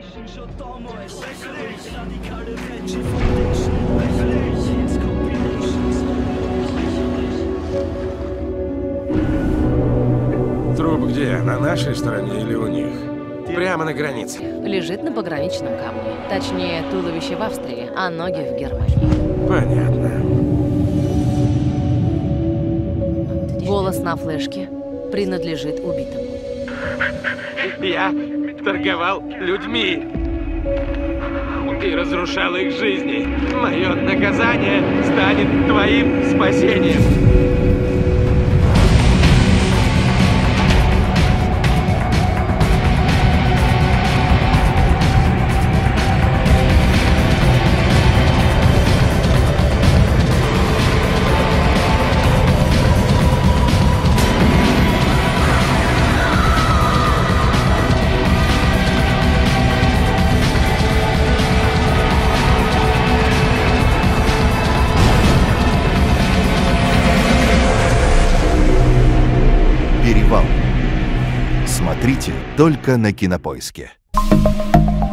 Труп где? На нашей стороне или у них? Прямо на границе. Лежит на пограничном камне. Точнее, туловище в Австрии, а ноги в Германии. Понятно. Голос на флешке принадлежит убитому. Я торговал людьми и разрушал их жизни. Мое наказание станет твоим спасением. «Перевал». Смотрите только на Кинопоиске.